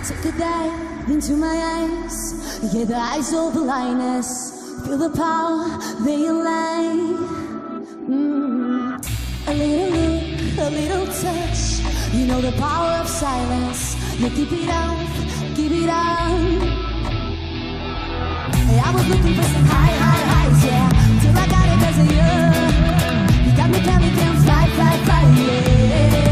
Take a dive into my eyes. Yeah, the eyes of blindness. Feel the power that you lie. A little look, a little touch. You know the power of silence. You keep it up, keep it up. Hey, I was looking for some high highs, yeah, till I got it 'cause of you. You got me panic and fly, yeah.